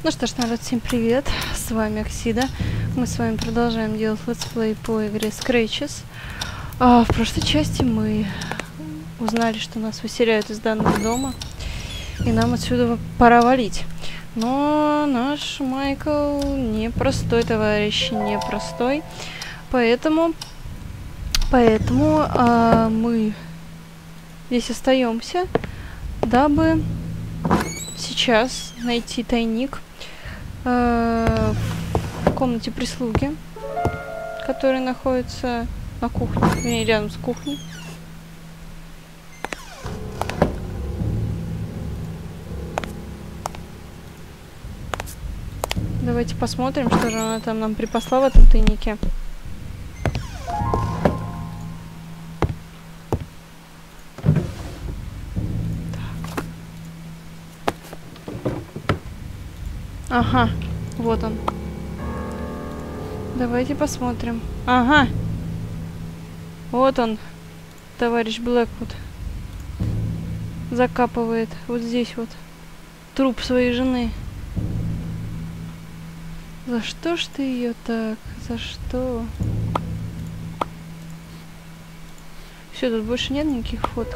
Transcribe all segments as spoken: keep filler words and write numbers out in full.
Ну что ж, народ, всем привет, с вами Оксида. Мы с вами продолжаем делать летсплей по игре Scratches. А, в прошлой части мы узнали, что нас выселяют из данного дома, и нам отсюда пора валить. Но наш Майкл непростой товарищ, непростой, поэтому, поэтому а, мы здесь остаемся, дабы сейчас найти тайник э, в комнате прислуги, которая находится на кухне, вернее, рядом с кухней. Давайте посмотрим, что же она там нам припасла в этом тайнике. Ага, вот он. Давайте посмотрим. Ага. Вот он, товарищ Блэквуд. Закапывает вот здесь вот труп своей жены. За что ж ты ее так? За что? Все, тут больше нет никаких фоток.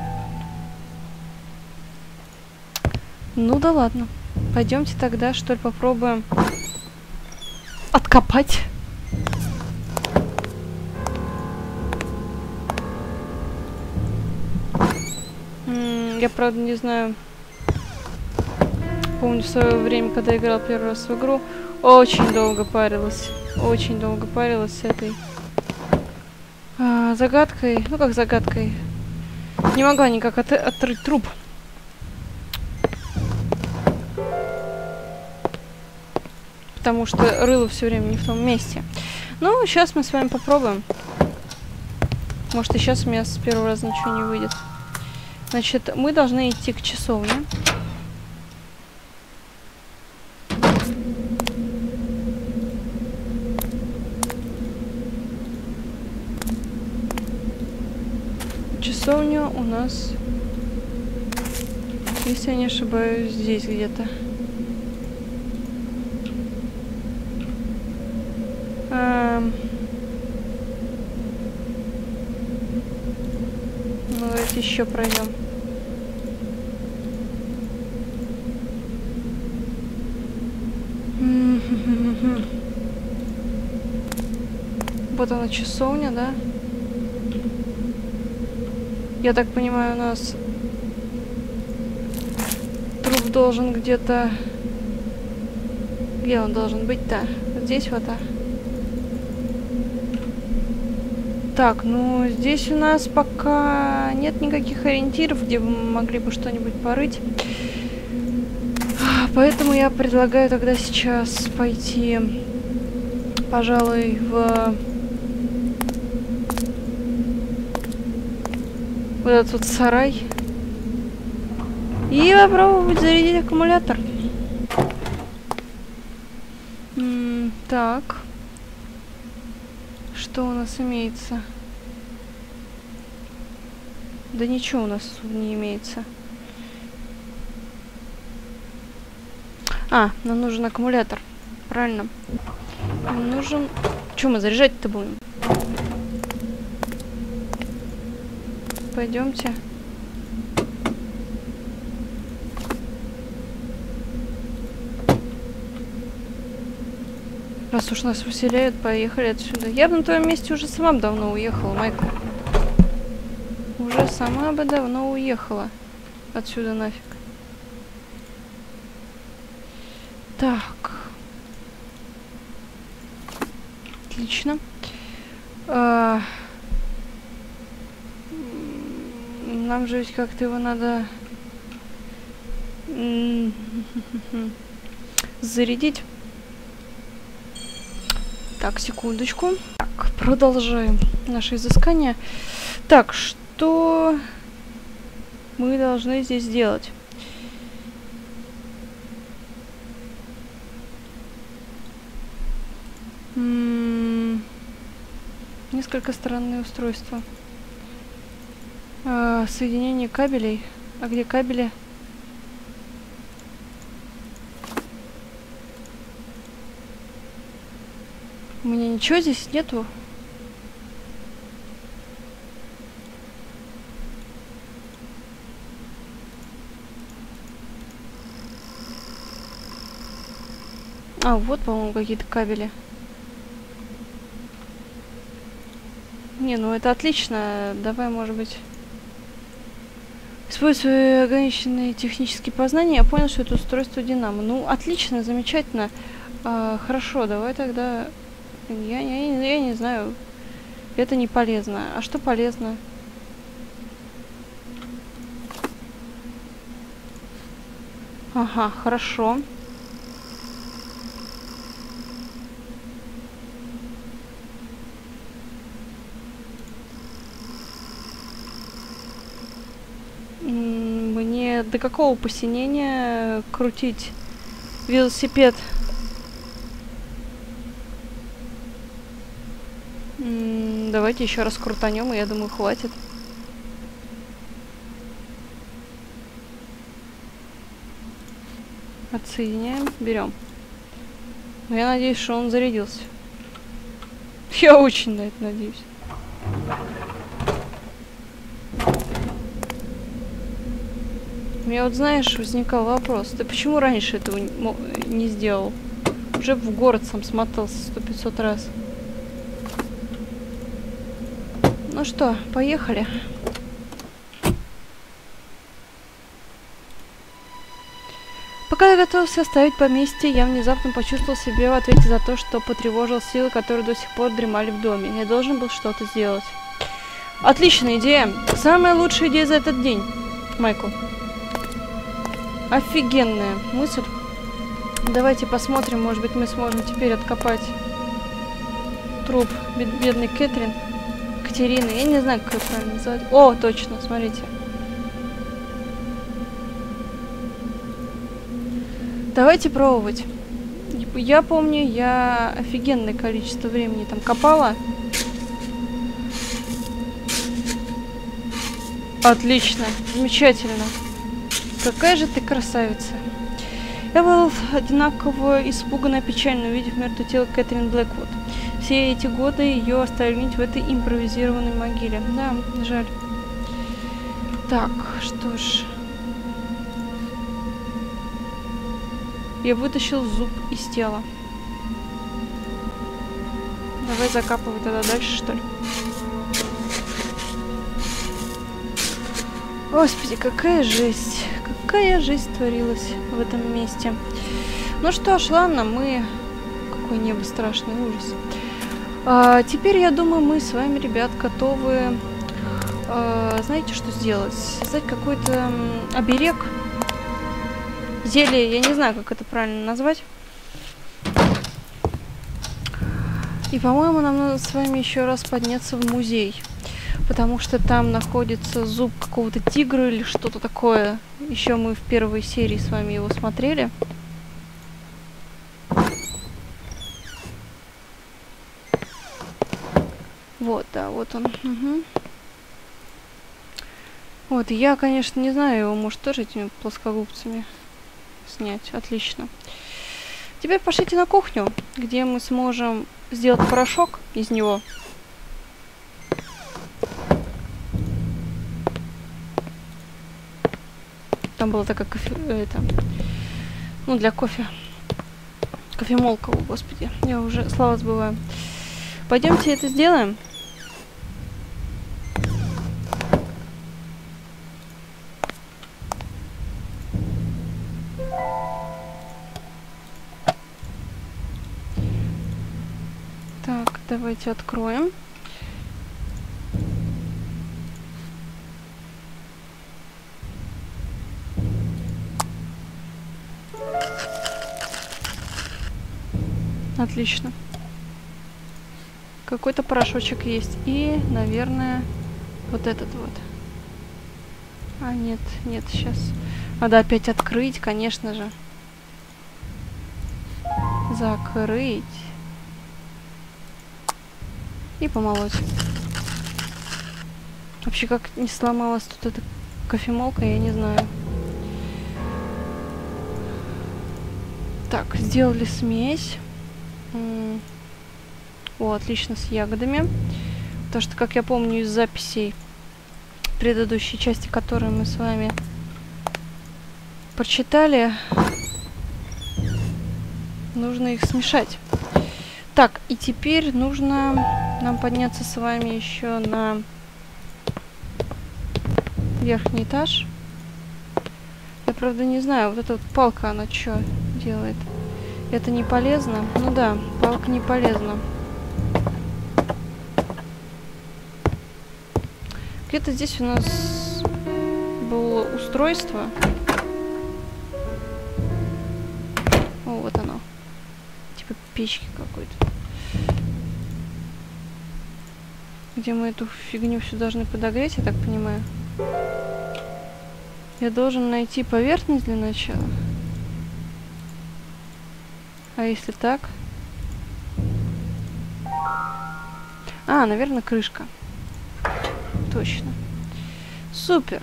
Ну да ладно. Пойдемте тогда, что ли, попробуем откопать. М-м, я, правда, не знаю. Помню, в свое время, когда играл первый раз в игру, очень долго парилась. Очень долго парилась с этой а, загадкой. Ну, как загадкой. Не могла никак от отрыть труп. Потому что рыло все время не в том месте. Ну, сейчас мы с вами попробуем. Может, и сейчас у меня с первого раза ничего не выйдет. Значит, мы должны идти к часовне. Часовня у нас, если я не ошибаюсь, здесь где-то. Ну, давайте еще пройдем. Вот она, часовня, да? Я так понимаю, у нас труп должен где-то... Где он должен быть-то? Здесь вот, а? Так, ну здесь у нас пока нет никаких ориентиров, где мы могли бы что-нибудь порыть. Поэтому я предлагаю тогда сейчас пойти, пожалуй, в вот этот вот сарай и попробовать зарядить аккумулятор. М-м, так. Что у нас имеется? Да ничего у нас не имеется. А, нам нужен аккумулятор. Правильно. Нам нужен... Чё мы заряжать-то будем? Пойдемте. Раз уж нас выселяют, поехали отсюда. Я бы на твоем месте уже сама бы давно уехала, Майкл. Уже сама бы давно уехала отсюда нафиг. Так. Отлично. А... Нам же ведь как-то его надо зарядить. Так, секундочку. Так, продолжаем наше изыскание. Так, что мы должны здесь делать? М-м- несколько странные устройства. А, соединение кабелей. А где кабели? У меня ничего здесь нету. А, вот, по-моему, какие-то кабели. Не, ну это отлично. Давай, может быть... Используя свои ограниченные технические познания, я понял, что это устройство динамо. Ну, отлично, замечательно. А, хорошо, давай тогда... Я, я, я не знаю. Это не полезно. А что полезно? Ага, хорошо. Мне до какого посинения крутить велосипед? М-м, давайте еще раз крутанем, и я думаю, хватит. Отсоединяем, берем. Но я надеюсь, что он зарядился. Я очень на это надеюсь. У меня вот, знаешь, возникал вопрос. Ты почему раньше этого не сделал? Уже в город сам смотался сто пятьсот раз. Ну что, поехали. Пока я готовился оставить поместье, я внезапно почувствовал себя в ответе за то, что потревожил силы, которые до сих пор дремали в доме. Я должен был что-то сделать. Отличная идея. Самая лучшая идея за этот день, Майкл. Офигенная мысль. Давайте посмотрим, может быть, мы сможем теперь откопать труп бед бедной Кэтрин. Катерины. Я не знаю, как ее правильно называть. О, точно, смотрите. Давайте пробовать. Я помню, я офигенное количество времени там копала. Отлично, замечательно. Какая же ты красавица. Я был одинаково испуганно и печально, увидев мертвое тело Кэтрин Блэквуд. Все эти годы ее оставили в этой импровизированной могиле. Да, жаль. Так, что ж. Я вытащил зуб из тела. Давай закапывай тогда дальше, что ли. Господи, какая жесть. Какая жизнь творилась в этом месте. Ну что ж, ладно, мы... Какое небо, страшный ужас. А, теперь, я думаю, мы с вами, ребят, готовы... А, знаете, что сделать? Создать какой-то оберег. Зелье, я не знаю, как это правильно назвать. И, по-моему, нам надо с вами еще раз подняться в музей. Потому что там находится зуб какого-то тигра или что-то такое. Еще мы в первой серии с вами его смотрели. Вот, да, вот он. Угу. Вот, я, конечно, не знаю, его может тоже этими плоскогубцами снять. Отлично. Теперь пошлите на кухню, где мы сможем сделать порошок из него. Там была такая кофе... Это, ну, для кофе. Кофемолка, о, господи. Я уже слова забываю. Пойдемте это сделаем. Так, давайте откроем. Отлично. Какой-то порошочек есть. И, наверное, вот этот вот. А, нет, нет, сейчас. Надо опять открыть, конечно же. Закрыть. И помолоть. Вообще, как не сломалась тут эта кофемолка, я не знаю. Так, сделали смесь. О, отлично, с ягодами. Потому что, как я помню из записей предыдущей части, которую мы с вами прочитали, нужно их смешать. Так, и теперь нужно нам подняться с вами еще на верхний этаж. Я, правда, не знаю, вот эта вот палка, она что делает? Это не полезно? Ну да, палка не полезна. Где-то здесь у нас было устройство. О, вот оно. Типа печки какой-то. Где мы эту фигню все должны подогреть, я так понимаю. Я должен найти поверхность для начала. А если так? А, наверное, крышка. Точно. Супер.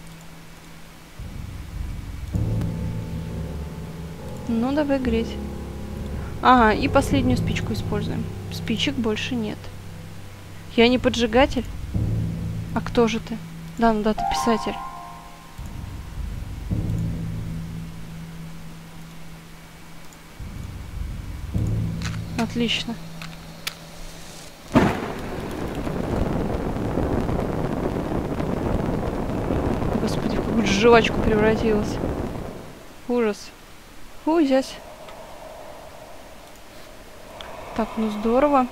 Ну, давай греть. Ага, и последнюю спичку используем. Спичек больше нет. Я не поджигатель? А кто же ты? Да, ну да, ты писатель. Отлично. Господи, в какую жвачку превратилась. Ужас. Ужас. Так, ну здорово.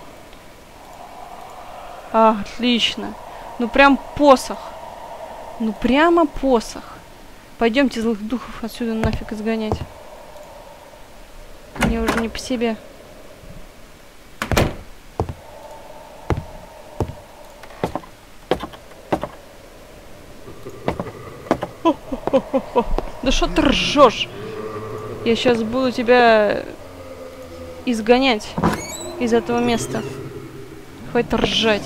А, отлично. Ну прям посох. Ну прямо посох. Пойдемте злых духов отсюда нафиг изгонять. Мне уже не по себе. Да что ты ржешь? Я сейчас буду тебя изгонять из этого места. Хватит ржать.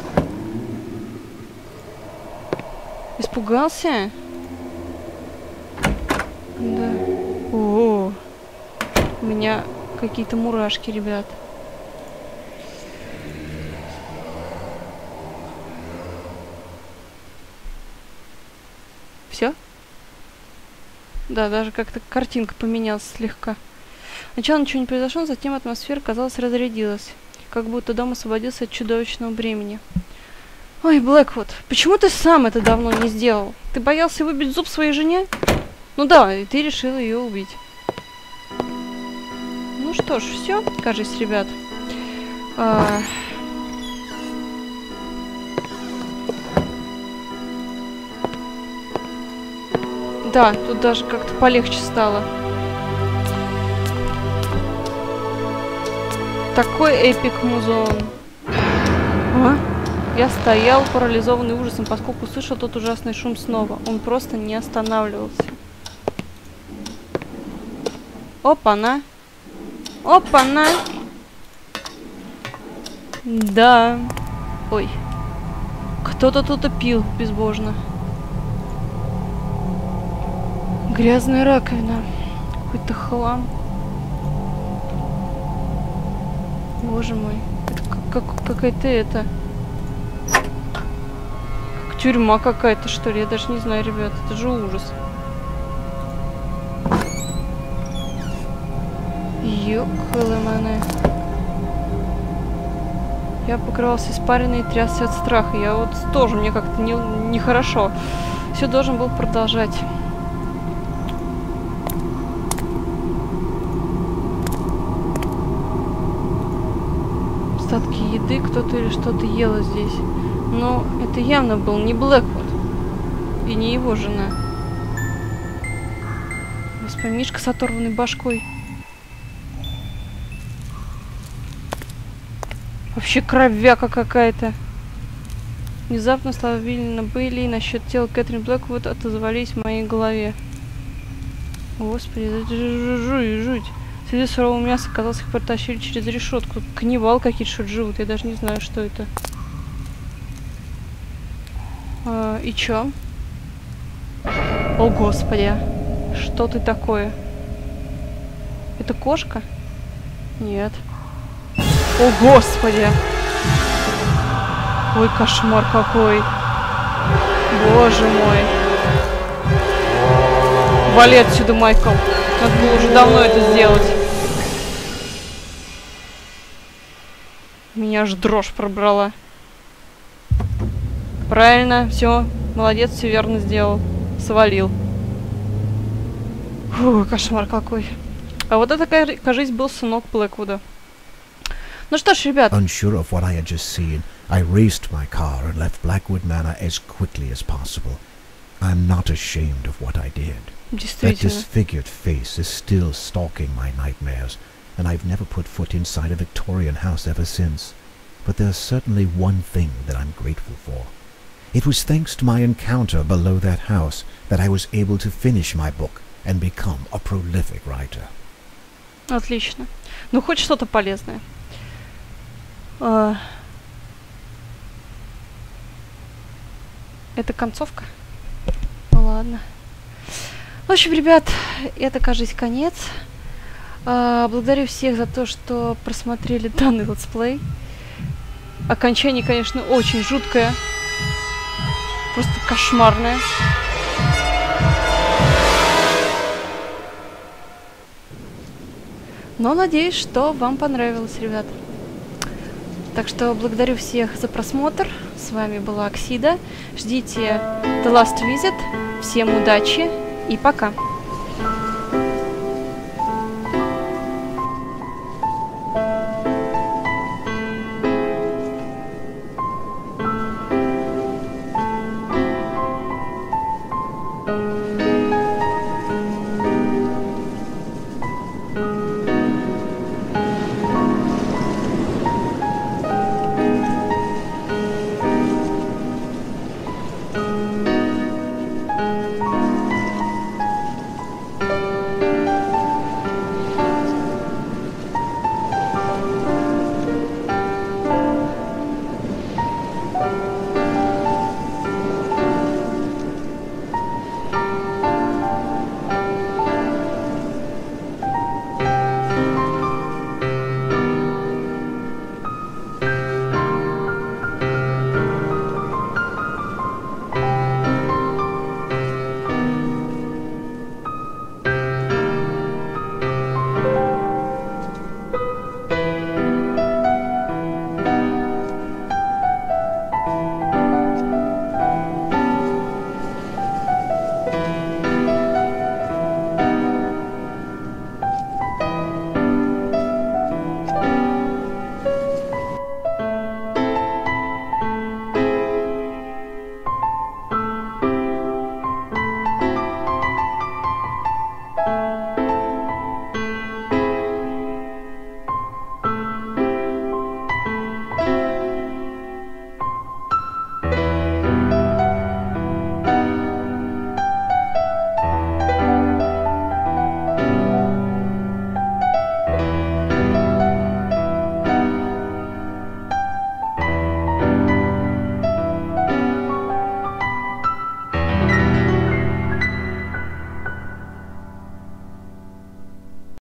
Испугался? Да. О, у меня какие-то мурашки, ребят. Все? Да, даже как-то картинка поменялась слегка. Сначала ничего не произошло, затем атмосфера, казалось, разрядилась. Как будто дом освободился от чудовищного бремени. Ой, Блэквуд, почему ты сам это давно не сделал? Ты боялся выбить зуб своей жене? Ну да, и ты решил ее убить. Ну что ж, все, кажется, ребят. А... Да, тут даже как-то полегче стало. Такой эпик музон. А? Я стоял, парализованный ужасом, поскольку услышал тот ужасный шум снова. Он просто не останавливался. Опа-на! Опа-на! Да. Ой. Кто-то тут пил безбожно. Грязная раковина. Какой-то хлам. Боже мой. Это как, как, какая-то это... Как тюрьма какая-то, что ли. Я даже не знаю, ребят. Это же ужас. Ёкалэмэне. Я покрывался испариной и трясся от страха. Я вот тоже, мне как-то не, нехорошо. Все должен был продолжать. Остатки еды, кто-то или что-то ело здесь. Но это явно был не Блэквуд. И не его жена. Господи, Мишка с оторванной башкой. Вообще кровяка какая-то. Внезапно слова Вильна Бейли насчет тела Кэтрин Блэквуд отозвались в моей голове. Господи, это же жуть, жуть. Следы сурового мяса, казалось, их протащили через решетку. Каннибал какие-то что-то живут. Я даже не знаю, что это. А, и чё? О, Господи. Что ты такое? Это кошка? Нет. О, Господи! Ой, кошмар какой! Боже мой! Вали отсюда, Майкл! Надо было уже давно это сделать. Меня аж дрожь пробрала. Правильно, все, молодец, все верно сделал. Свалил. Фу, кошмар какой. А вот это, кажись, был сынок Блэквуда. Ну что ж, ребят. Unsure of what I had just seen, I raced my car and left Blackwood Manor as quickly as possible. I'm not ashamed of what I did. That disfigured face is still stalking my nightmares, and I've never put foot inside a Victorian house ever since. But there's certainly one thing that I'm grateful for. It was thanks to my encounter below that house that I was able to finish my book and become a prolific writer. Отлично. Ну, хоть что-то полезное. А... Это концовка? Ну ладно. В общем, ребят, это, кажется, конец. А, благодарю всех за то, что просмотрели данный летсплей. Окончание, конечно, очень жуткое. Просто кошмарное. Но надеюсь, что вам понравилось, ребят. Так что благодарю всех за просмотр. С вами была Оксида. Ждите The Last Visit. Всем удачи и пока.